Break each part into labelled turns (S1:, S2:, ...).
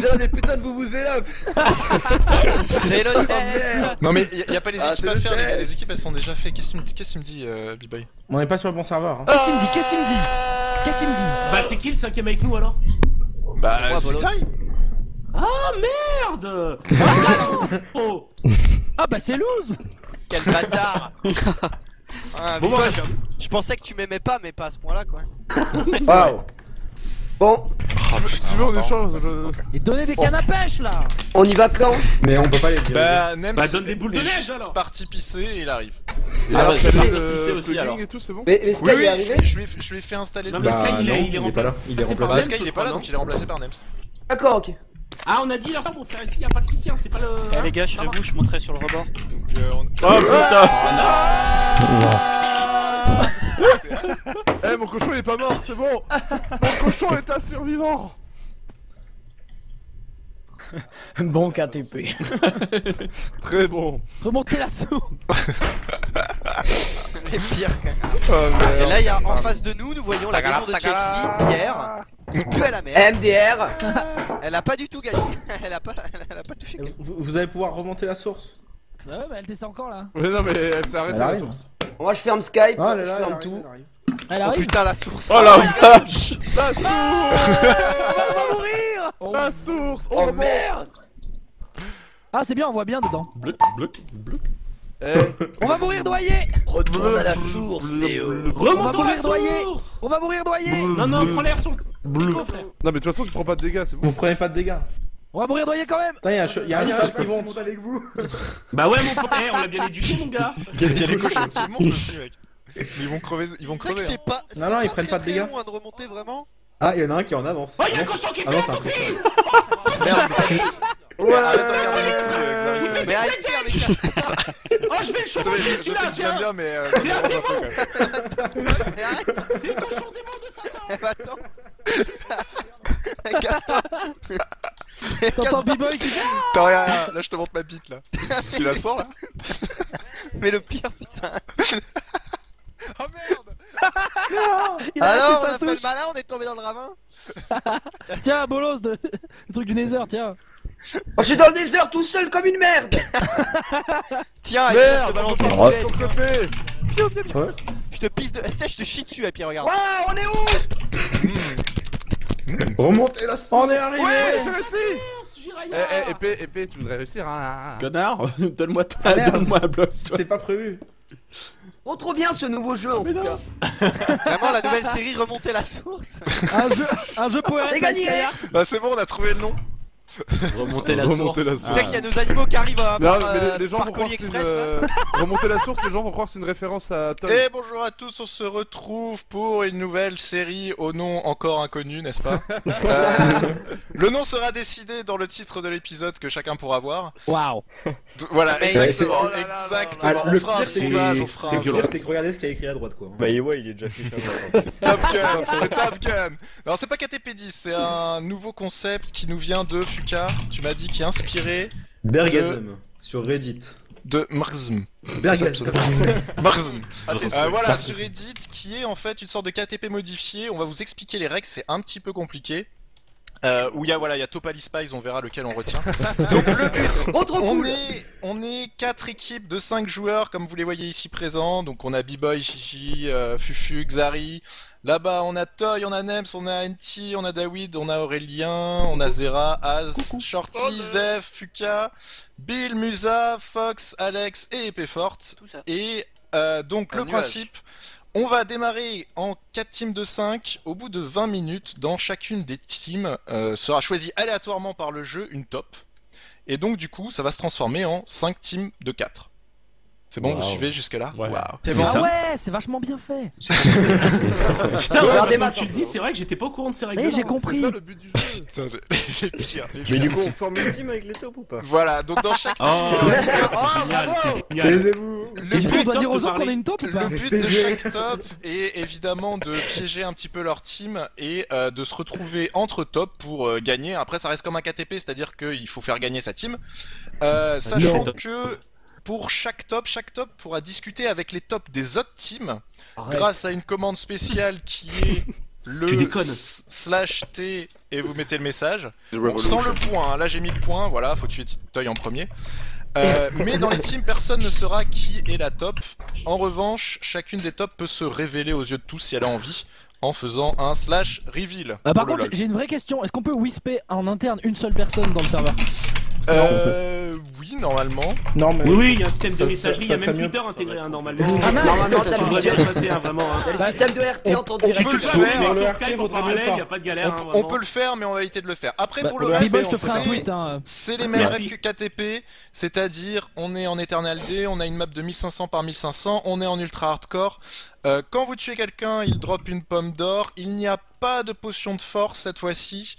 S1: dirait des putains de vous-vous-là.
S2: C'est le test.
S3: Non mais y a pas les
S1: Ah,
S3: équipes
S1: c'est
S3: à
S1: le
S3: faire,
S1: test.
S3: les équipes elles sont déjà faites. Qu'est-ce que tu me dis, B-Boy?
S4: On est pas sur le bon serveur. Hein.
S5: Qu'est-ce qu'il me dit? Qu'est-ce qu'il me dit? Qu'est-ce qu'il me dit?
S6: Bah c'est qui le 5ème avec nous alors?
S3: Bah c'est
S2: Bolos.
S3: Xai.
S6: Ah merde. Oh.
S5: Ah bah c'est loose.
S2: Quel bâtard. Ah,
S6: Bon
S2: mais
S6: bah
S2: je pensais que tu m'aimais pas, mais pas à ce point-là quoi.
S4: Waouh.
S1: Bon,
S7: Si tu veux, on échange.
S5: Et donnez des cannes à pêche là.
S1: on y va quand?
S8: Mais on peut pas les dire.
S3: Bah Nems
S6: Bah, donne des boules de
S3: est
S6: neige,
S3: juste
S6: alors.
S3: parti pisser et il arrive.
S7: Alors,
S1: c'est-
S7: c'est
S6: aussi, alors.
S7: et tout, c'est bon.
S1: Mais Sky est arrivé?
S3: je lui ai fait installer
S6: Non,
S3: le
S6: mais
S3: bah,
S6: Sky, il est
S8: est pas là. Il est
S6: remplacé par
S8: remplacé.
S6: Nems,
S3: Sky il est
S6: je
S3: pas là
S6: crois,
S3: donc il est remplacé par Nems.
S1: D'accord, ok.
S6: Ah on a dit leur mon frère ici, y'a pas de pitié, c'est pas le...
S2: Eh les gars, je vous, je monterai sur le rebord.
S3: Donc on...
S6: Oh putain.
S7: Eh, mon cochon il est pas mort, c'est bon. Mon cochon est un survivant.
S5: Bon KTP.
S7: Très bon.
S5: Remontez la source.
S2: Les pires.
S3: Oh,
S2: Et là, il y a en face de nous, nous voyons la maison de Chelsea hier. Que à la merde.
S1: MDR.
S2: Elle a pas du tout gagné. Elle a pas touché.
S4: Vous allez pouvoir remonter la source.
S5: Ouais bah elle descend encore là.
S7: Mais non, mais elle s'est arrêtée
S8: Elle
S7: la
S8: arrive.
S7: source.
S1: Moi je ferme Skype,
S4: Ah là
S1: je
S4: là,
S1: ferme
S4: elle
S1: tout.
S4: arrive, elle arrive.
S5: Elle
S2: Oh
S5: arrive.
S2: putain, la source.
S6: Oh la vache.
S7: La source.
S5: On va mourir.
S7: La source.
S1: Oh
S7: remonte.
S1: merde.
S5: Ah c'est bien, on voit bien dedans.
S6: Bloc, bloc, bloc.
S7: Eh,
S5: On va mourir noyé.
S1: Retourne à la source, Léo.
S6: Remontons la
S5: mourir noyé.
S6: source.
S5: On va mourir noyé.
S6: Non, non, prends l'air sur le écho, frère.
S7: Non, mais de toute façon, tu prends pas de dégâts, c'est bon.
S4: Vous prenez pas de dégâts.
S5: On va mourir noyé quand même.
S4: Putain, y a un cheval qui monte.
S8: avec vous.
S6: Bah ouais, mon frère, on l'a bien éduqué, mon gars.
S3: Il y a les cochons qui montent aussi mec. Mais ils vont crever, ils vont
S2: C'est vrai que
S3: crever.
S2: c'est pas.
S4: Non, non, ils prennent pas de
S2: très
S4: dégâts.
S2: long, hein, de remonter vraiment.
S8: Ah, il y en a un qui est en avance.
S6: Oh, y'a un cochon qui
S8: Ah
S6: fait
S8: non,
S6: un
S8: c'est un
S6: toupie.
S3: Arrête de regarder les filles,
S2: Mais arrêtez avec ça.
S6: Oh, je vais le
S3: Je sais
S6: changer
S3: que
S6: celui-là,
S3: tu viens
S6: tiens.
S3: bien mais
S6: C'est
S3: c'est
S6: un
S3: vraiment un peu quand même.
S2: Mais arrête.
S6: C'est le cochon démon de Satan.
S2: Eh, bah, attends. Casse-toi.
S5: T'entends B-Boy qui fait.
S3: T'as rien, là je te montre ma bite là. Tu la sens là?
S2: Mais le pire, putain.
S3: Oh merde!
S5: Il a
S2: Ah non,
S5: raté
S2: on
S5: sa
S2: a fait le
S5: touche.
S2: malin, on est tombé dans le ravin.
S5: Tiens, bolos de. Le truc du Nether, tiens.
S1: Oh, je suis dans le désert tout seul comme une merde.
S2: Tiens, et
S7: Merde,
S2: je te balance
S7: on
S2: des
S7: peut
S2: boulettes.
S7: sur le côté.
S2: Je te pisse de. Putain, je te chie dessus, et puis regarde.
S1: Waouh, on est où?
S8: Remontez la source.
S4: On est arrivé.
S7: Ouais, j'ai réussi.
S6: Jiraya.
S7: Épée, tu voudrais réussir, hein.
S6: Connard, donne-moi
S4: Ah, merde.
S6: un bloc.
S4: C'est pas prévu.
S1: Oh, trop bien ce nouveau jeu en tout cas.
S2: Vraiment, la nouvelle série Remonter la source.
S5: Un jeu power
S1: T'es gagné.
S3: Bah c'est bon, on a trouvé le nom.
S6: Remonter la
S7: Remonter
S6: source.
S7: la
S2: Tu sais qu'il y a nos animaux qui arrivent
S7: Non,
S2: par,
S7: mais les gens
S2: par
S7: vont croire
S2: colis
S7: que c'est
S2: express là.
S7: remonter la source, les gens vont croire que c'est une référence à Tom.
S3: Et bonjour à tous, on se retrouve pour une nouvelle série au nom encore inconnu, n'est-ce pas? Le nom sera décidé dans le titre de l'épisode que chacun pourra voir.
S5: Waouh.
S3: Voilà,
S2: Mais-
S3: exactement,
S2: Oh là là là
S3: exactement.
S8: Ah,
S3: On
S8: le
S3: fera un
S8: pire, c'est
S3: sondage, on fera un
S8: le pire,
S3: vote.
S8: c'est que regardez ce qu'il y a écrit à droite, quoi.
S9: Bah ouais, il est déjà fait.
S3: Top Gun, c'est Top Gun. Alors c'est pas KTP10, c'est un nouveau concept qui nous vient de Fuka, tu m'as dit, qui est inspiré
S8: Bergasm sur Reddit.
S3: de Marzm.
S8: Bergasm.
S3: Marzm. Voilà, sur Reddit, qui est en fait une sorte de KTP modifié. On va vous expliquer les règles, c'est un petit peu compliqué. Où il y a Topali Spies, on verra lequel on retient. Donc le but,
S1: Oh, trop cool.
S3: on est 4 équipes de 5 joueurs, comme vous les voyez ici présents. Donc on a B-Boy, Gigi, Fufu, Xari. Là-bas on a Toy, on a Nems, on a NT, on a David, on a Aurélien, on a Zera, Az, Shorty, Zef, Fuka, Bill, Musa, Fox, Alex et Épée Forte.
S2: Tout ça.
S3: Et donc
S2: Un
S3: le
S2: nuage.
S3: principe, on va démarrer en 4 teams de 5. Au bout de 20 minutes, dans chacune des teams sera choisie aléatoirement par le jeu une top. Et donc du coup, ça va se transformer en 5 teams de 4. C'est bon, vous suivez jusque là?
S6: Ouais.
S3: Waouh.
S6: C'est
S5: Ah
S6: bon ça.
S5: ouais, c'est vachement bien fait.
S6: Putain,
S1: Faire
S6: ouais,
S1: des
S6: maintenant
S1: maths,
S6: que tu le dis, c'est vrai que j'étais pas au courant de ces règles.
S5: Mais j'ai
S7: C'est
S5: compris.
S7: ça le but du jeu.
S3: Putain, j'ai pire.
S9: Mais du coup, on forme une team avec les taupes ou pas?
S3: Voilà, donc dans chaque team,
S6: Oh, c'est génial, c'est génial.
S8: Taisez-vous.
S5: Est-ce qu'on
S3: but,
S5: doit dire aux
S6: de
S5: autres qu'on
S6: parler.
S5: a une taupe ou pas?
S3: le but de chaque top est évidemment de piéger un petit peu leur team et de se retrouver entre top pour gagner. Après, ça reste comme un KTP, c'est-à-dire qu'il faut faire gagner sa team. Sachant que pour chaque top pourra discuter avec les tops des autres teams grâce à une commande spéciale qui est le
S6: Tu déconnes.
S3: /T et vous mettez le message. Donc, sans le point, hein. Là j'ai mis le point, voilà, faut tuer Toy en premier. Mais dans les teams, personne ne saura qui est la top. En revanche, chacune des tops peut se révéler aux yeux de tous si elle a envie, en faisant un /reveal.
S5: Par
S3: pour le
S5: contre,
S3: LoL.
S5: j'ai une vraie question. Est-ce qu'on peut whisper en interne une seule personne dans le serveur?
S3: Oui, normalement.
S4: Non, mais.
S6: Oui, il y a un système de
S4: Ça-
S6: messagerie, il y a
S4: ça
S6: même
S4: serait
S6: Twitter
S4: mieux.
S6: intégré normalement.
S1: Ah, normalement,
S6: Ça devrait bien se passer, hein, vraiment.
S1: Il y a le système de RT en temps
S3: on
S1: direct.
S3: peut le
S6: Tu
S3: faire,
S6: peux
S3: mais
S6: sur
S4: le
S6: Skype
S4: RT
S6: en
S4: vaudrait
S6: parallèle,
S4: mieux
S6: il y a pas de galère. hein,
S3: On
S6: vraiment.
S3: peut le faire, mais on va éviter de le faire. Après,
S4: Bah,
S3: pour le
S4: le
S3: reste,
S5: B-Boy te fera un tweet.
S3: c'est les mêmes
S6: Merci.
S3: règles que KTP, c'est-à-dire on est en Eternal D, on a une map de 1500 par 1500, on est en ultra hardcore. Quand vous tuez quelqu'un, il drop une pomme d'or. Il n'y a pas de potion de force cette fois-ci.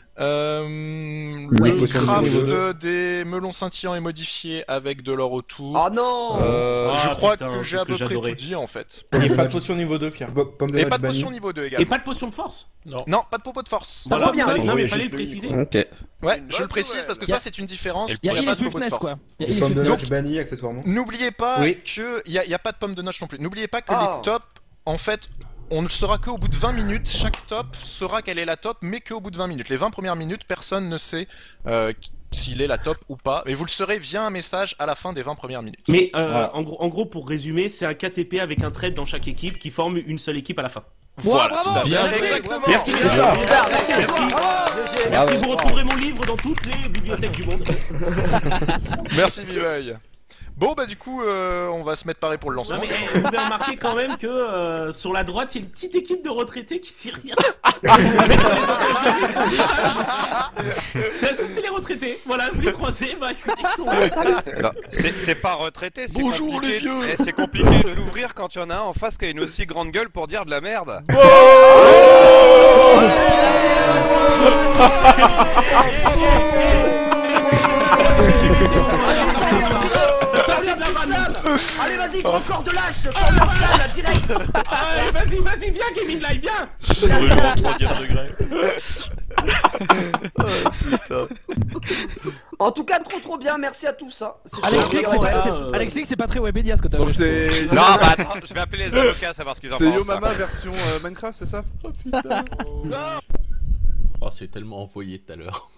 S3: Le
S8: potion de
S3: craft
S8: niveau
S3: des melons scintillants est modifié avec de l'or autour.
S1: Oh non
S3: Je
S6: Ah,
S3: crois
S6: putain,
S3: que
S6: c'est
S3: j'ai
S6: ce
S3: à
S6: que
S3: peu près
S6: j'adorais.
S3: tout dit en fait.
S4: Et pas de potion niveau 2, Pierre.
S8: Pomme de
S3: Et
S8: noix
S3: pas de
S8: bannie.
S3: potion niveau 2
S6: Et
S3: également.
S6: pas de potion de force.
S3: Non, pas de popo de force.
S6: Voilà,
S1: bien.
S6: fallait- non mais
S8: Oui,
S6: fallait le
S8: juste
S6: préciser.
S8: Ok.
S3: Ouais,
S7: Une
S3: je le
S7: bonne
S3: précise
S7: nouvelle.
S3: parce que
S5: Y a-
S3: ça c'est une différence.
S5: Il y a
S3: pas
S5: Illy
S3: de popo de
S5: Swiftness
S3: force.
S5: quoi. Il y a
S8: Et
S5: Illy
S8: pomme de
S5: Swiftness.
S8: notch bannie accessoirement.
S3: N'oubliez pas
S4: Oui.
S3: que il y a pas de pomme de notch non plus. N'oubliez pas que
S1: Ah.
S3: les tops, en fait, on ne saura qu'au bout de 20 minutes. Chaque top saura quelle est la top, mais qu'au bout de 20 minutes. Les 20 premières minutes, personne ne sait s'il est la top ou pas. Mais vous le saurez via un message à la fin des 20 premières minutes.
S6: Mais
S4: Voilà.
S6: en gros, pour résumer, c'est un KTP avec un trade dans chaque équipe qui forme une seule équipe à la fin.
S3: Voilà,
S5: bravo.
S3: tout à fait.
S6: Merci.
S3: Exactement.
S6: Merci,
S4: C'est ça.
S6: Merci, vous retrouverez mon livre dans toutes les bibliothèques du monde.
S3: Merci B-Boy. Bon bah du coup, on va se mettre pareil pour le lancement.
S6: Non mais vous pouvez remarquer quand même que sur la droite, il y a une petite équipe de retraités qui tire rien. Ça, c'est les retraités. Voilà, vous les croisez, bah écoutez, ils sont là.
S2: Alors, c'est pas retraité, c'est
S3: Bonjour,
S2: compliqué.
S3: les vieux.
S2: C'est compliqué de l'ouvrir quand il y en a un en face qui a une aussi grande gueule pour dire de la merde.
S6: Ça, c'est de la vanne.
S1: Allez, vas-y, gros corps de lâche, sors de ça, là, direct.
S6: Allez, vas-y, viens, Kevin, là, viens.
S1: En tout cas, trop bien, merci à tous. Hein. C'est
S5: Alex
S1: trop
S5: Click,
S1: bien,
S5: c'est
S1: ouais.
S5: pas, Alex Click, c'est pas très Webedia ce que t'as
S7: Donc
S5: vu.
S7: c'est.
S2: Non, bah attends, je vais appeler les avocats savoir ce qu'ils en
S7: C'est
S2: pensent.
S7: Yo Mama version Minecraft, c'est ça? Oh putain.
S6: Oh, c'est tellement envoyé tout à l'heure.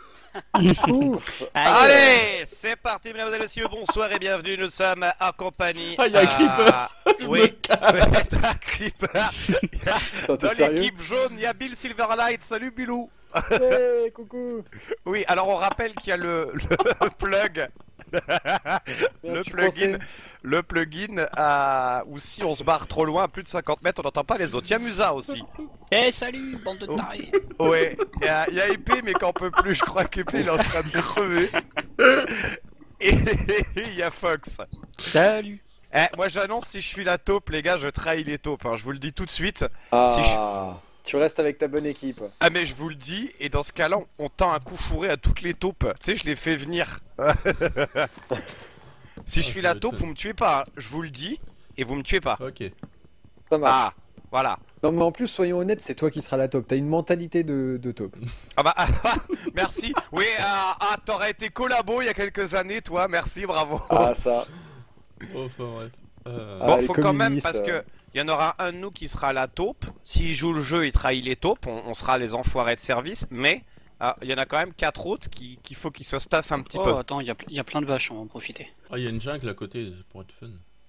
S2: Allez, c'est parti, mesdames et messieurs, bonsoir et bienvenue. Nous sommes en compagnie.
S6: Ah, y a un creeper.
S2: Oui, un creeper.
S9: Attends, t'es
S2: Dans
S9: sérieux?
S2: l'équipe jaune, il y a Bill Silverlight. Salut Bilou.
S9: Hey, coucou.
S2: Oui, alors on rappelle qu'il y a le plug.
S9: Merde, tu pensais?
S2: Le plugin où si on se barre trop loin, à plus de 50 mètres, on n'entend pas les autres. Il y a Musa aussi.
S10: Eh salut, bande de tarés.
S2: Ouais, il y a Épée, mais qu'on peut plus, je crois qu'Épée il est en train de crever. Et il y a Fox.
S10: Salut.
S2: Moi j'annonce, si je suis la taupe, les gars, je trahis les taupes, hein, je vous le dis tout de suite.
S9: Ah,
S2: Si je-
S9: tu restes avec ta bonne équipe.
S2: Ah mais je vous le dis, et dans ce cas-là, on tend un coup fourré à toutes les taupes. Tu sais, je les fais venir. Si je suis la taupe, vous me tuez pas, hein. Je vous le dis, et vous me tuez pas.
S6: Ok.
S9: Ça marche.
S2: Ah, voilà.
S9: Non mais en plus, soyons honnêtes, c'est toi qui seras la taupe. T'as une mentalité de taupe.
S2: Ah bah, merci. Oui, t'aurais été collabo il y a quelques années, toi, merci, bravo.
S9: Ah ça.
S6: Enfin bref.
S2: Bon,
S9: les
S2: faut quand même,
S9: communistes,
S2: parce que il y en aura un de nous qui sera la taupe. S'il joue le jeu, il trahit les taupes, on sera les enfoirés de service, mais il y en a quand même 4 autres qu'il faut qu'ils se staffent un petit
S10: Oh
S2: peu.
S10: attends, il y a plein de vaches, on va en profiter.
S6: Ah, il y a une jungle à côté pour être fun.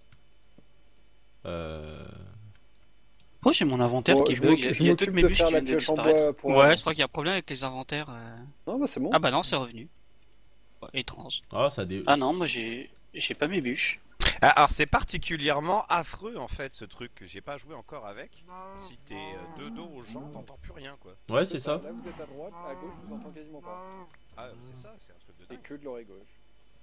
S10: Oh, j'ai mon inventaire
S9: Bon,
S10: qui
S9: je
S10: bug,
S9: m'occupe- je
S10: il y a toutes
S9: m'occupe
S10: mes
S9: de
S10: bûches
S9: faire
S10: qui
S9: la
S10: viennent de
S9: pioche en
S10: disparaître.
S9: bois pour.
S10: Ouais, je crois qu'il y a un problème avec les inventaires.
S9: Non bah c'est bon.
S10: Ah bah non, c'est revenu. Ouais, étrange.
S6: Ah, ça dé...
S10: Ah non, moi j'ai pas mes bûches.
S2: Alors c'est particulièrement affreux en fait ce truc que j'ai pas joué encore avec. Si t'es de dos aux gens, t'entends plus rien quoi.
S6: Ouais, c'est ça.
S9: Là vous êtes à droite, à gauche vous entends quasiment pas.
S2: Ah c'est ça, c'est un truc de
S9: Et
S2: dingue.
S9: que de l'oreille gauche.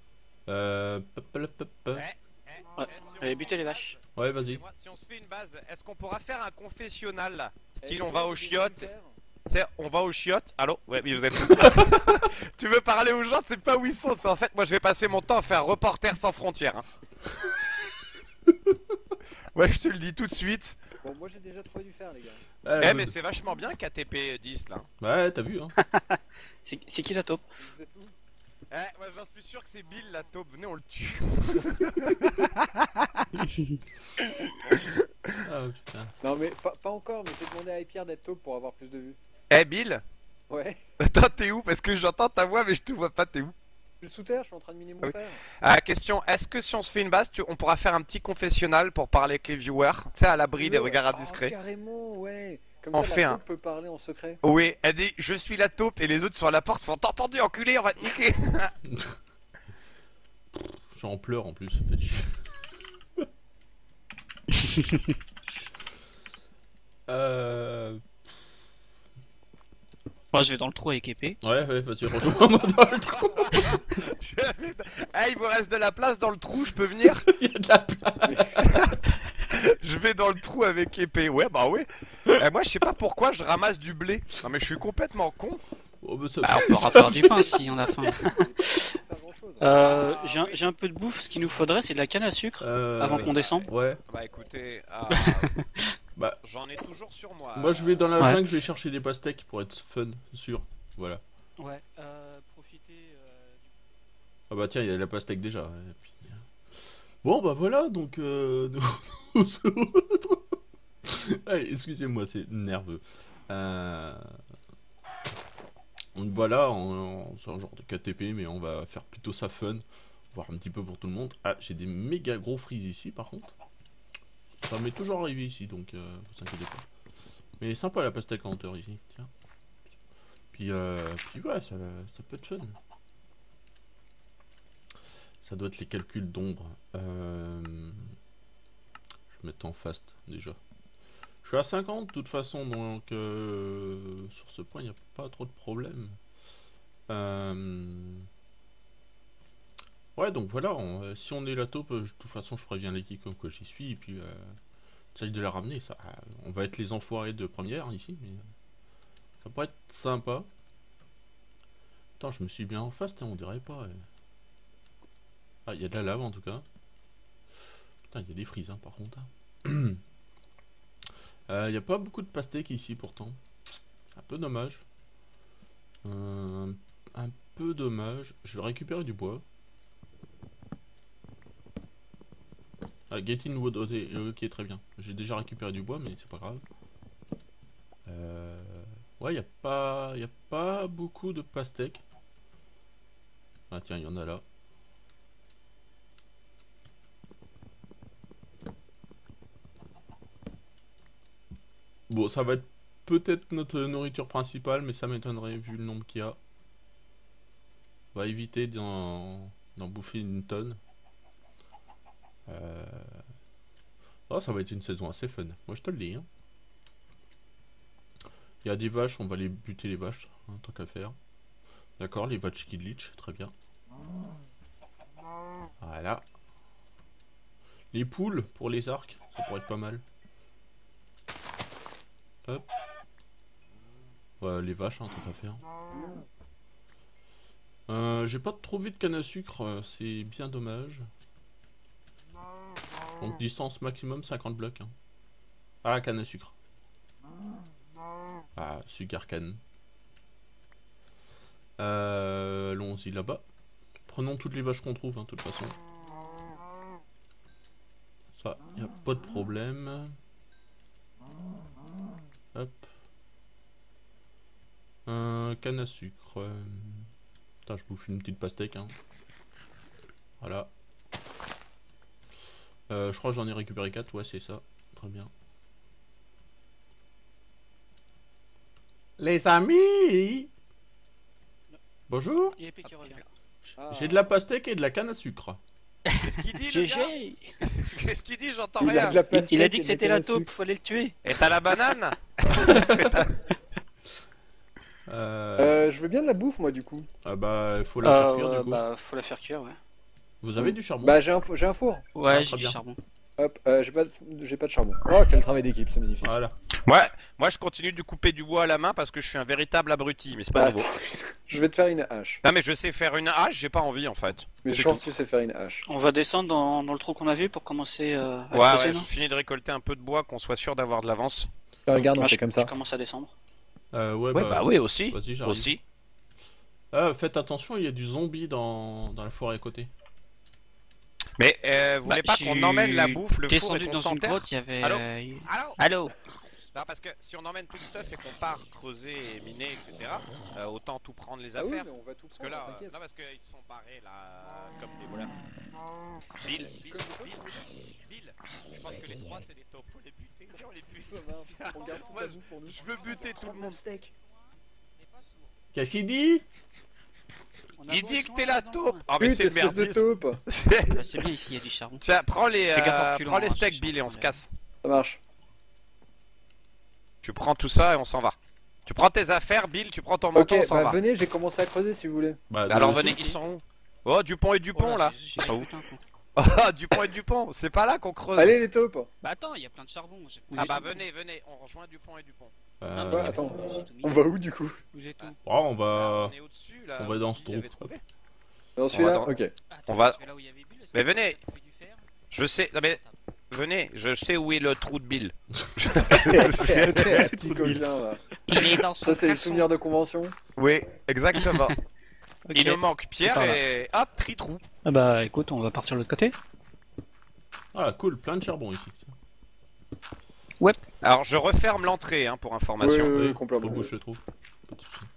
S10: Ouais, allez buter les vaches.
S6: Ouais, vas-y.
S2: Moi, si on se fait une base, est-ce qu'on pourra faire un confessionnal là? Style on va aux chiottes. C'est on va aux chiottes. Allô? Ouais, mais vous êtes où? Tu veux parler aux gens, c'est pas où ils sont. C'est en fait, moi je vais passer mon temps à faire Reporter sans frontières. Hein. Ouais, je te le dis tout de suite.
S9: Bon moi j'ai déjà trouvé du fer les gars.
S2: Eh, mais c'est vachement bien KTP 10 là.
S6: Ouais, t'as vu, hein.
S10: C'est qui la taupe?
S9: Vous êtes où?
S2: Moi j'en suis sûr que c'est Bill la taupe. Venez, on le tue.
S11: Ah putain.
S9: Non mais pas encore, mais j'ai demandé à Pierre d'être taupe pour avoir plus de vues.
S2: Eh Bill.
S9: Ouais.
S2: Attends, t'es où? Parce que j'entends ta voix mais je te vois pas, t'es où?
S9: Je suis sous terre, je suis en train de miner mon fer.
S2: Ah, question, est-ce que si on se fait une base, on pourra faire un petit confessionnal pour parler avec les viewers? Tu sais, à l'abri des regards indiscrets.
S9: Carrément, ouais. Comme
S2: On
S9: ça,
S2: fait
S9: la
S2: un.
S9: taupe peut parler en secret.
S2: Oui, elle dit je suis la taupe et les autres sont à la porte font t'as entendu enculé, on va te niquer.
S11: J'en pleure en plus, fait chier.
S10: Moi je vais dans le trou avec épée.
S11: Ouais, vas-y, rejoins-moi dans le trou.
S2: Eh, il vous reste de la place dans le trou, je peux venir?
S11: Il y a de la place.
S2: Je vais dans le trou avec épée, ouais bah ouais. Eh, moi je sais pas pourquoi je ramasse du blé. Non mais je suis complètement con.
S11: Oh, bah, ça...
S10: On pourra faire du pain si on a faim. J'ai un peu de bouffe, ce qu'il nous faudrait c'est de la canne à sucre avant qu'on descende.
S11: Ouais.
S2: Bah écoutez,
S11: bah,
S2: j'en ai toujours sur moi.
S11: Moi je vais dans la jungle, je vais chercher des pastèques pour être fun, sûr. Voilà.
S10: Ouais, profitez
S11: Ah bah tiens, il y a la pastèque déjà. Et puis... Bon bah voilà, donc nous se retrouvons. Allez, excusez-moi, c'est nerveux. Donc voilà, c'est un genre de KTP, mais on va faire plutôt ça fun, voir un petit peu pour tout le monde. Ah, j'ai des méga gros freeze ici par contre. Ça m'est toujours arrivé ici, donc vous inquiétez pas. Mais sympa la pastèque en hauteur ici, tiens. Puis ouais, ça peut être fun. Ça doit être les calculs d'ombre. Je vais mettre en fast déjà. Je suis à 50 de toute façon, donc sur ce point il n'y a pas trop de problème. Ouais, donc voilà, si on est la taupe, de toute façon je préviens l'équipe comme quoi j'y suis, et puis j'essaye de la ramener. Ça, on va être les enfoirés de première ici, mais ça pourrait être sympa. Attends, je me suis bien en fast, hein, on dirait pas. Ah, il y a de la lave en tout cas. Putain, il y a des frises hein, par contre. Il n'y a pas beaucoup de pastèques ici pourtant. C'est un peu dommage. Un peu dommage. Je vais récupérer du bois. Ah, get in wood, ok, très bien. J'ai déjà récupéré du bois, mais c'est pas grave. Ouais, il n'y a pas beaucoup de pastèques. Ah tiens, il y en a là. Bon, ça va être peut-être notre nourriture principale, mais ça m'étonnerait vu le nombre qu'il y a. On va éviter d'en bouffer une tonne. Oh, ça va être une saison assez fun. Moi, je te le dis. Hein. Il y a des vaches, on va les buter les vaches, hein, tant qu'à faire. D'accord, les vaches qui glitch, très bien. Voilà. Les poules pour les arcs, ça pourrait être pas mal. Hop. Ouais, les vaches, hein, tant qu'à faire. J'ai pas trouvé de canne à sucre, c'est bien dommage. Donc distance maximum 50 blocs. Hein. Ah, canne à sucre. Ah, sucre canne. Allons-y là-bas. Prenons toutes les vaches qu'on trouve, hein, de toute façon. Ça, y a pas de problème. Hop. Canne à sucre. Putain, je bouffe une petite pastèque. Hein. Voilà. Je crois que j'en ai récupéré 4. Ouais, c'est ça. Très bien. Les amis! Bonjour! J'ai de la pastèque et de la canne à sucre.
S2: Qu'est-ce qu'il dit, le gars? Qu'est-ce qu'il dit? J'entends rien.
S10: Il a dit que c'était la taupe, fallait le tuer.
S2: Et t'as la banane?
S9: Je veux bien de la bouffe, moi, du coup.
S11: Ah bah, faut la faire cuire, du coup.
S10: Bah, faut la faire cuire, ouais.
S11: Vous avez du charbon?
S9: Bah, j'ai un four.
S10: Ouais, j'ai du charbon.
S9: Hop, j'ai pas de charbon. Oh, quel travail d'équipe, c'est magnifique.
S11: Voilà.
S2: Ouais, moi je continue de couper du bois à la main parce que je suis un véritable abruti, mais c'est pas nouveau.
S9: Je vais te faire une hache.
S2: Non mais je sais faire une hache, j'ai pas envie en fait.
S9: Mais je pense que tu sais faire une hache.
S10: On va descendre dans le trou qu'on a vu pour commencer à
S2: ouais, je finis de récolter un peu de bois, qu'on soit sûr d'avoir de l'avance.
S9: Regarde, on fait comme ça.
S10: Je commence à descendre.
S11: Ouais,
S2: bah oui, aussi.
S11: Vas-y, j'arrive.
S2: Aussi.
S11: Faites attention, il y a du zombie dans la forêt à côté.
S2: Mais vous voulez pas qu'on emmène la bouffe, le four et
S10: descendu
S2: qu'on
S10: dans une
S2: s'enterre?
S10: grotte, il y avait...
S2: Allô
S10: Allô
S2: Allô? Non, parce que si on emmène tout le stuff et qu'on part creuser et miner, etc., autant tout prendre les
S9: Ah oui,
S2: affaires.
S9: mais on va tout
S2: Parce que
S9: prendre,
S2: là,
S9: t'inquiète.
S2: non, parce qu'ils se sont barrés là, comme des voleurs. Bill, je pense que les trois c'est des taupes, faut les buter. Si on les bute.
S9: On garde toute
S2: Moi,
S9: la bouffe pour nous.
S2: je veux buter tout le monde.
S11: Qu'est-ce qu'il dit?
S2: Il dit que t'es la taupe. Ah, mais
S9: Pute,
S2: c'est le
S9: espèce de
S2: merdisme.
S9: taupe.
S10: Bah, c'est bien ici, il y a du charbon.
S2: Tiens, prends les
S10: Fais gaffe en reculant, hein,
S2: steaks,
S10: c'est
S2: Bill, et on
S10: chiant,
S2: se
S10: mais-
S2: casse.
S9: Ça marche.
S2: Tu prends tout ça et on s'en va. Tu prends tes affaires, Bill, tu prends ton manteau,
S9: Ok,
S2: on s'en
S9: bah
S2: va.
S9: venez, j'ai commencé à creuser si vous voulez.
S11: Bah,
S2: Alors
S11: nous
S2: venez,
S11: aussi.
S2: ils sont où? Oh, Dupont et Dupont
S10: Voilà,
S2: là.
S10: j'ai
S2: Ils sont où?
S10: putain, con.
S2: Ah, Dupont et Dupont, c'est pas là qu'on creuse.
S9: Allez les taupes.
S10: Bah attends, il y a plein de charbon.
S2: Ah bah venez, on rejoint Dupont et Dupont.
S9: Ouais, attends,
S10: J'ai tout mis.
S9: on va où du coup?
S10: J'ai tout.
S11: Oh, on va...
S2: On est au-dessus là.
S11: on va dans ce
S2: Bill avait
S11: trou.
S2: trouvé.
S9: Dans celui-là.
S2: dans-
S9: Ok.
S10: Attends,
S2: On va-
S10: je vais là où il y avait Bill,
S2: Mais venez.
S10: il fait du fer.
S2: Je sais, non mais venez, je sais où est le trou de Bill.
S9: Petit coquin là.
S10: Il est dans son
S9: Ça c'est le
S10: caleçon.
S9: souvenir de convention.
S2: Oui, exactement.
S10: Ok.
S2: Il nous manque Pierre
S10: par là.
S2: et hop, tri-trou.
S10: Ah bah écoute, on va partir de l'autre côté.
S11: Ah, cool, plein de charbon ici.
S2: Alors je referme l'entrée hein, pour information.
S9: Oui,
S11: Oui,
S9: complètement.
S11: rebouche le trou. Pas de soucis.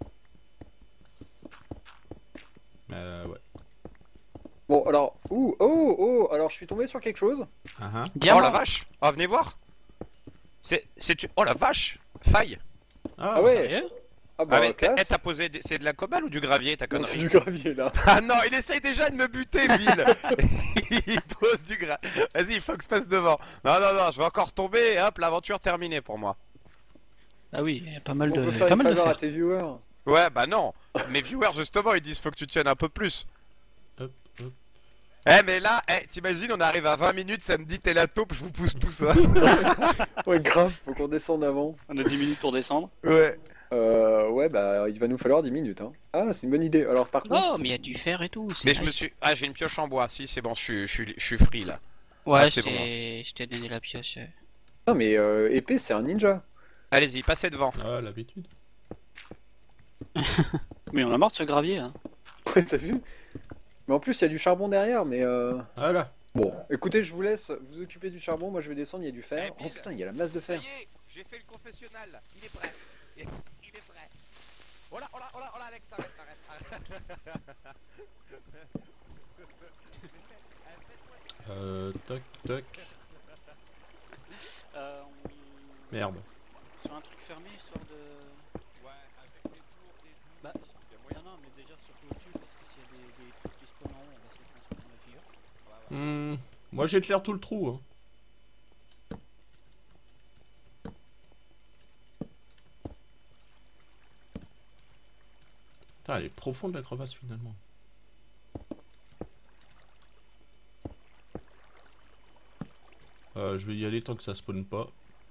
S11: Ouais.
S9: Bon alors, alors je suis tombé sur quelque chose.
S11: Ah, ah.
S2: Oh
S10: Diamant.
S2: la vache. Oh venez voir. Oh la vache. Faille.
S9: Ah ouais.
S10: Sérieux
S9: Ah bah
S2: Ah mais
S9: classe.
S2: t'as posé, c'est de la cobalt ou du gravier ta
S9: C'est
S2: connerie?
S9: du gravier là.
S2: Ah non, il essaye déjà de me buter, Bill. Il pose du gravier. Vas-y, Fox passe devant. Non, je vais encore tomber et hop, l'aventure terminée pour moi.
S10: Ah oui, il y a pas mal
S9: On
S10: de,
S9: peut faire
S10: pas
S9: une
S10: mal de
S9: faveur à
S10: fer.
S9: tes viewers.
S2: Ouais, bah non. Mes viewers, justement, ils disent faut que tu tiennes un peu plus.
S11: Hop.
S2: Eh, mais là, t'imagines, on arrive à 20 minutes, ça me dit t'es la taupe, je vous pousse tout ça.
S9: Ouais grave, faut qu'on descende avant.
S10: On a 10 minutes pour descendre.
S2: Ouais.
S9: Ouais bah il va nous falloir 10 minutes hein. Ah c'est une bonne idée. Alors par contre...
S10: Oh, mais il y a du fer et tout. c'est
S2: Mais je me
S10: nice.
S2: suis. Ah, j'ai une pioche en bois. Si, c'est bon, je suis free là.
S10: Ouais,
S2: Ah, c'est
S10: je t'ai donné la pioche.
S9: Non mais épée c'est un ninja.
S2: Allez-y, passez devant.
S11: Ah, l'habitude.
S10: Mais on a marre de ce gravier. Hein.
S9: Ouais t'as vu? Mais en plus il y a du charbon derrière mais
S11: Voilà.
S9: Bon, écoutez, je vous laisse vous occuper du charbon, moi je vais descendre, il y a du fer.
S2: Eh,
S9: Oh putain, il y a la masse de
S2: Ça
S9: fer.
S2: y est, j'ai fait le confessionnal. Il est prêt. Il est prêt. Oh là, Alex, arrête.
S11: Tac. Merde.
S10: Sur un truc fermé, histoire de...
S2: Ouais, avec des tours, des douves.
S10: Bah, non, mais déjà surtout au-dessus, parce que s'il y a des trucs qui spawnent en haut, on va se les transformer dans la figure.
S11: Moi j'éclaire tout le trou. Hein. Putain, elle est profonde la crevasse finalement. Je vais y aller tant que ça spawn pas.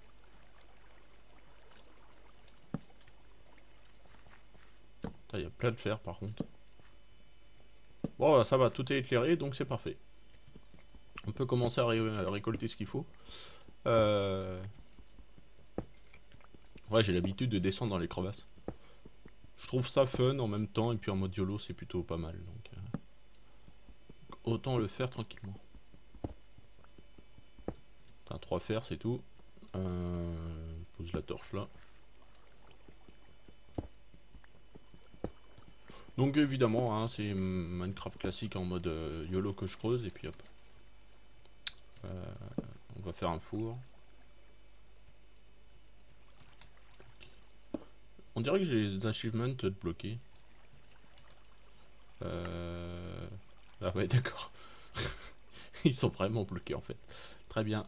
S11: Putain, il y a plein de fer par contre. Bon, ça va, tout est éclairé donc c'est parfait. On peut commencer à récolter ce qu'il faut. Ouais, j'ai l'habitude de descendre dans les crevasses. Je trouve ça fun en même temps, et puis en mode YOLO, c'est plutôt pas mal. Donc, autant le faire tranquillement. T'as 3 fers, c'est tout. Pose la torche là. Donc évidemment, hein, c'est Minecraft classique en mode YOLO que je creuse, et puis hop. On va faire un four. On dirait que j'ai les achievements bloqués. Ah ouais, d'accord. Ils sont vraiment bloqués en fait. Très bien.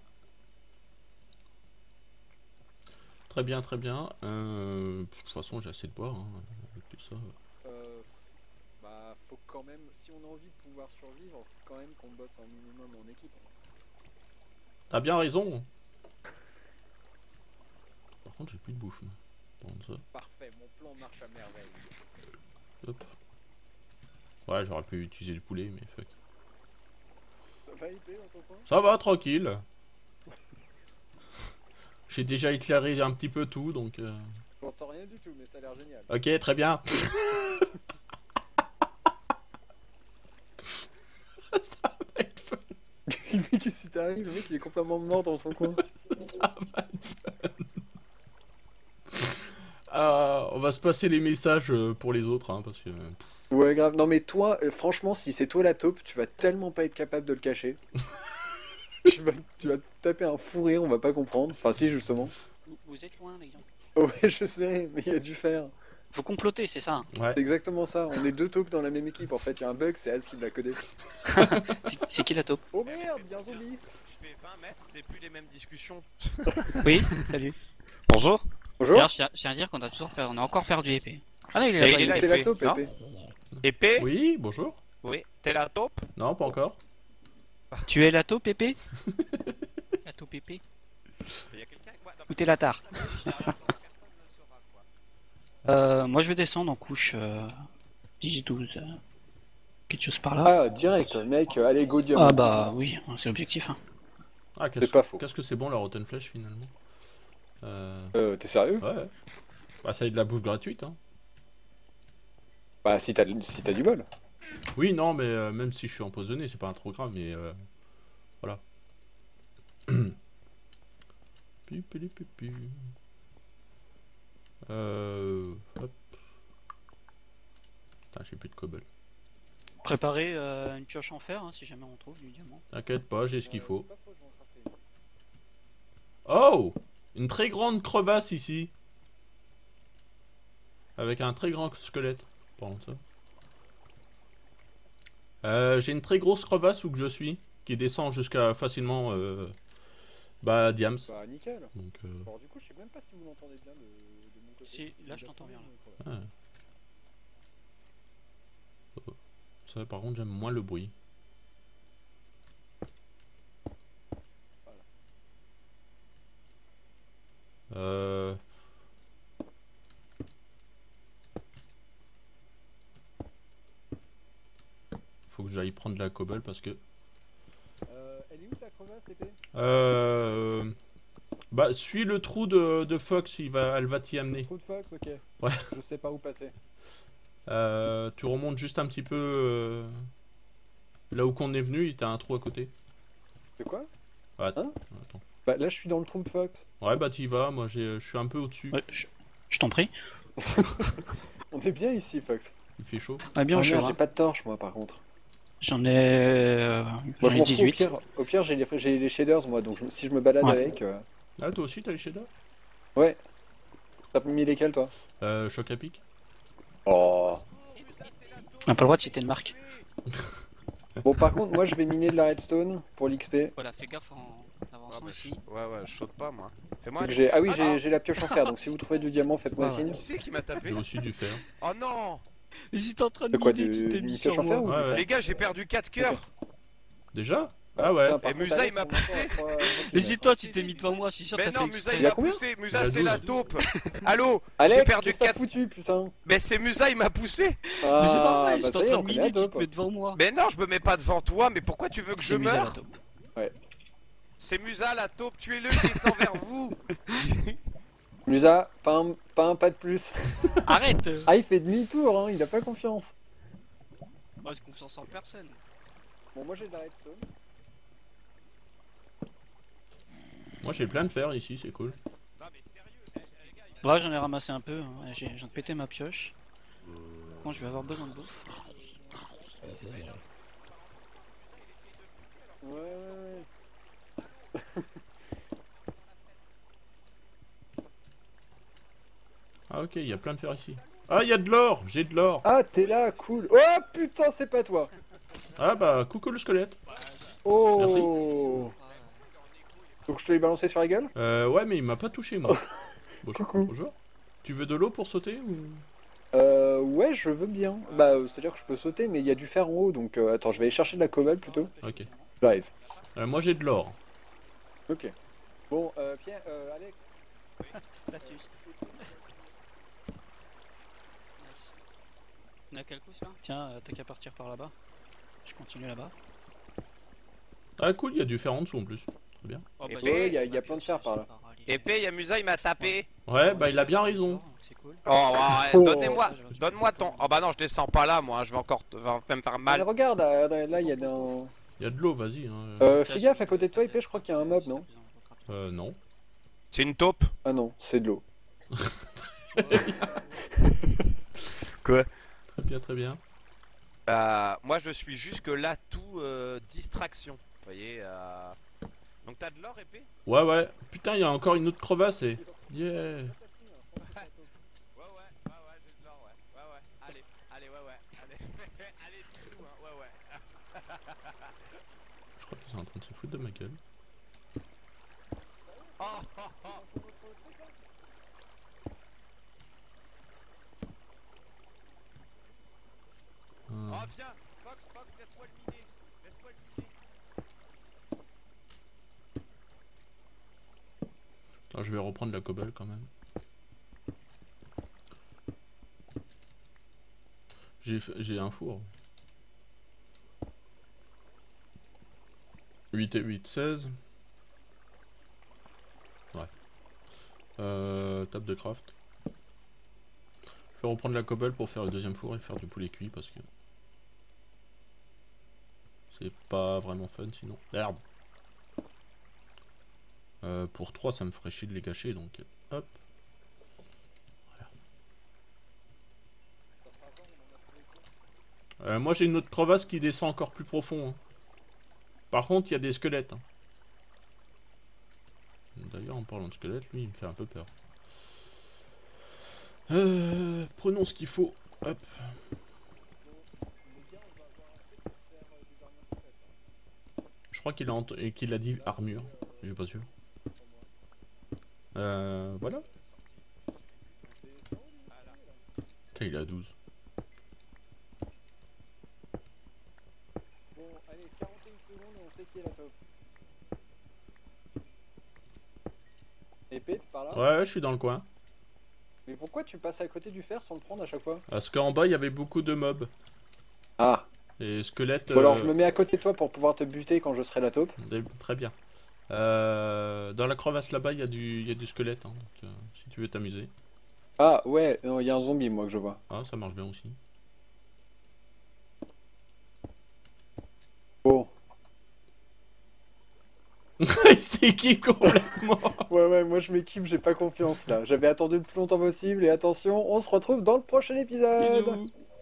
S11: Très bien. De toute façon, j'ai assez de bois hein, avec tout ça.
S9: Bah faut quand même, si on a envie de pouvoir survivre, faut quand même qu'on bosse un minimum en équipe.
S11: T'as bien raison. Par contre, j'ai plus de bouffe. Là. Ça.
S9: Parfait, mon plan marche à merveille.
S11: Hop. Ouais, j'aurais pu utiliser le poulet, mais fuck.
S9: Ça va épée dans ton coin?
S11: Ça va, tranquille. J'ai déjà éclairé un petit peu tout, donc...
S9: J'entends rien du tout, mais ça a l'air génial.
S11: Ok, très bien. Ça va être fun.
S9: Mais qu'est-ce qui t'arrive? Le mec il est complètement mort dans son coin.
S11: On va se passer les messages pour les autres, hein, parce que...
S9: Ouais, grave. Non, mais toi, franchement, si c'est toi la taupe, tu vas tellement pas être capable de le cacher. tu vas te taper un fou rire, on va pas comprendre. Enfin, si, justement.
S10: Vous êtes loin, les gars.
S9: Ouais, je sais, mais il y a dû faire.
S10: Vous complotez, c'est ça?
S11: Ouais.
S9: C'est exactement ça. On est deux taupes dans la même équipe. En fait, il y a un bug, c'est Az qui l'a codé.
S10: C'est qui la taupe?
S9: Oh merde, il y a un zombie.
S2: Je fais 20 mètres, c'est plus les mêmes discussions.
S10: Oui, salut.
S2: Bonjour.
S9: Bonjour.
S10: D'ailleurs, je tiens à dire qu'on a toujours on a encore perdu épée. Ah non, il est là.
S2: Il est là,
S9: C'est la
S2: épée,
S9: taupe,
S2: non
S9: épée.
S2: Épée?
S11: Oui, bonjour.
S2: Oui. T'es la taupe?
S11: Non, pas encore.
S10: Tu es la taupe épée? La taupe épée?
S2: Il y a quelqu'un avec moi? Non,
S10: Ou t'es la tare?
S2: mais si j'arrive, personne ne saura, quoi.
S10: Moi je vais descendre en couche 10-12. Quelque chose par là.
S9: Ah, direct, mec, allez, go diamant.
S10: Ah bah oui, c'est l'objectif. Hein.
S11: Ah,
S9: C'est pas faux.
S11: Qu'est-ce que c'est bon la Rotten Flèche finalement?
S9: T'es sérieux?
S11: Ouais. Bah, ça a de la bouffe gratuite, hein.
S9: Bah, si t'as du bol.
S11: Oui, non, mais même si je suis empoisonné, c'est pas un trop grave, mais voilà. Hop. Putain, j'ai plus de cobble.
S10: Préparez une pioche en fer hein, si jamais on trouve du diamant.
S11: T'inquiète pas, j'ai ce qu'il faut. Oh! Une très grande crevasse ici. Avec un très grand squelette. Pardon ça. J'ai une très grosse crevasse où que je suis. Qui descend jusqu'à facilement bah Diams.
S9: Bah, nickel.
S11: Donc,
S9: Alors, du coup, je sais même pas si vous l'entendez bien de mon côté.
S10: Si, là je t'entends bien. Là.
S11: ah. Oh. Ça par contre j'aime moins le bruit. Faut que j'aille prendre la cobble parce que...
S9: Elle est où ta crevasse, épée?
S11: Bah suis le trou de Fox, elle va t'y amener.
S9: Trou de Fox, ok.
S11: Ouais.
S9: Je sais pas où passer.
S11: Tu remontes juste un petit peu là où qu'on est venu, il t'a un trou à côté.
S9: C'est quoi?
S11: Ouais,
S9: hein?
S11: Attends.
S9: Bah là je suis dans le trou de Fox.
S11: Ouais bah t'y vas, moi je suis un peu au-dessus.
S10: Ouais, je t'en prie.
S9: On est bien ici, Fox.
S11: Il fait chaud.
S10: Ah bien
S9: Oh,
S10: au chaud.
S9: merde,
S10: Hein.
S9: j'ai pas de torche moi par contre.
S10: J'en ai,
S9: Moi, je m'en fous,
S10: 18.
S9: au pire j'ai les shaders moi, donc si je me balade
S10: Ouais.
S9: avec...
S11: Ah toi aussi t'as les shaders?
S9: Ouais. T'as mis lesquels toi?
S11: Choc à pic.
S9: Oh.
S10: On n'a pas le droit de citer une marque.
S9: Bon par contre moi je vais miner de la redstone pour l'XP.
S10: Voilà, fais gaffe en avançant ici.
S2: Ouais, je saute pas moi. Fais-moi.
S9: Ah oui j'ai la pioche en fer, donc si vous trouvez du diamant faites-moi signe.
S2: Qui c'est qui m'a tapé?
S11: J'ai aussi dû faire.
S2: Oh non!
S10: J'étais en train
S9: De quoi, une pioche en fer ou
S11: Ouais,
S9: du
S11: ouais.
S9: fer?
S2: Les gars, j'ai perdu 4 cœurs!
S11: Déjà?
S9: Bah,
S11: Ah ouais.
S9: putain, par
S2: Et
S9: contre,
S2: Musa,
S9: Alex,
S2: il m'a
S9: on
S2: poussé.
S9: entend, je crois,
S10: Mais si toi tu t'es mis devant moi, je suis sûr que
S2: Mais
S10: t'as
S2: non,
S10: fait
S2: Musa
S10: exprès.
S2: il
S9: Il y a
S2: m'a
S9: combien?
S2: poussé!
S11: Il y
S2: Musa
S11: a
S2: c'est la
S11: 12.
S2: taupe! Allô? J'ai
S9: Alex,
S2: perdu
S9: qu'est-ce que t'as
S2: 4.
S9: foutu putain?
S2: Mais c'est Musa, il m'a poussé!
S9: Ah,
S10: Mais c'est pas vrai,
S9: bah,
S10: j'étais en
S9: ça y est,
S10: train
S9: on
S10: de
S9: connaît
S10: miner,
S9: la
S10: tu te
S9: dope.
S10: mets devant moi.
S2: Mais non, je me mets pas devant toi, mais pourquoi tu veux que je
S10: C'est Musa, la
S2: meure?
S10: taupe.
S2: C'est Musa la taupe, tuez-le, il descend vers vous!
S9: Musa, pas un pas de plus.
S10: Arrête.
S9: Ah il fait demi-tour hein, il a pas confiance.
S10: Moi, j'ai confiance en personne.
S9: Bon moi j'ai de la redstone.
S11: Moi j'ai plein de fer ici, c'est cool.
S10: Là, j'en ai ramassé un peu. Hein. J'ai viens de péter ma pioche. Quand je vais avoir besoin de bouffe.
S9: Ouais.
S11: Ah ok, il y a plein de fer ici. Ah il y a de l'or, j'ai de l'or.
S9: Ah t'es là, cool. Oh putain c'est pas toi.
S11: Ah bah coucou le squelette.
S9: Oh.
S11: Merci.
S9: Donc je te l'ai balancé sur la gueule?
S11: Ouais mais il m'a pas touché moi. Bonjour.
S9: Coucou.
S11: Bonjour. Tu veux de l'eau pour sauter ou...
S9: Ouais je veux bien. Bah c'est à dire que je peux sauter mais il y a du fer en haut donc attends je vais aller chercher de la cobble plutôt.
S11: Ok.
S9: J'arrive.
S11: Moi j'ai de l'or.
S9: Ok. Bon Pierre, Alex.
S10: Latus. On a quel coup ça? Tiens, t'as qu'à partir par là-bas. Je continue là-bas.
S11: Ah cool, il y a du fer en dessous en plus. Très bien.
S10: Oh,
S2: Et
S10: bah,
S2: ouais,
S9: il y a plein de fer par là.
S2: Épée, y'a Musa, il m'a tapé!
S11: Ouais bah il a bien raison.
S10: C'est cool.
S2: Oh ouais,
S9: Oh.
S2: donne-moi ton... Oh bah non, je descends pas là moi, je vais encore me faire
S9: Mais
S2: mal.
S9: regarde, là il y a un...
S11: Y a de l'eau, vas-y. Hein.
S9: Fais gaffe, à côté de toi, IP, je crois qu'il y a un mob, non?
S11: Non.
S2: C'est une taupe.
S9: Ah non, c'est de l'eau.
S2: Quoi?
S11: Très bien, très bien.
S2: Moi je suis jusque là tout distraction. Vous voyez Donc t'as de l'or épée?
S11: Ouais. Putain, y a encore une autre crevasse et... Yeah.
S2: Ouais, j'ai de l'or, ouais. Allez, allez. Allez, tout, hein, ouais.
S11: Je crois qu'ils sont en train de se foutre de ma gueule.
S2: Oh. Oh, viens, Fox, laisse-moi le miner.
S11: Attends, je vais reprendre la cobble quand même. J'ai un four. 8 et 8, 16. Ouais. Table de craft. Je vais reprendre la cobble pour faire le deuxième four et faire du poulet cuit parce que... c'est pas vraiment fun sinon. Merde. Pour 3 ça me ferait chier de les gâcher donc hop. Voilà. Moi j'ai une autre crevasse qui descend encore plus profond. Hein. Par contre il y a des squelettes. Hein. D'ailleurs en parlant de squelettes, lui il me fait un peu peur. Prenons ce qu'il faut. Hop. Je crois qu'il a dit armure. Je suis pas sûr. Voilà. Putain, il est à 12.
S9: Bon, allez, 41 secondes et on sait qui est la top. Épée, par là?
S11: Ouais, je suis dans le coin.
S9: Mais pourquoi tu passes à côté du fer sans le prendre à chaque fois?
S11: Parce qu'en bas, il y avait beaucoup de mobs.
S9: Ah.
S11: Et squelettes...
S9: Bon alors je me mets à côté de toi pour pouvoir te buter quand je serai la taupe.
S11: Très bien. Dans la crevasse là-bas, il y a du squelette. Hein, donc, si tu veux t'amuser.
S9: Ah ouais, non, il y a un zombie moi que je vois.
S11: Ah, ça marche bien aussi.
S9: Bon.
S11: Il s'équipe complètement.
S9: Ouais, moi je m'équipe, j'ai pas confiance là. J'avais attendu le plus longtemps possible et attention, on se retrouve dans le prochain épisode.
S11: Bisous.